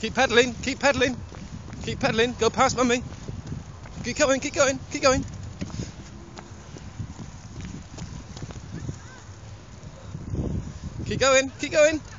Keep pedaling, keep pedaling, keep pedaling. Go past mummy. Keep going, keep going, keep going. Keep going, keep going.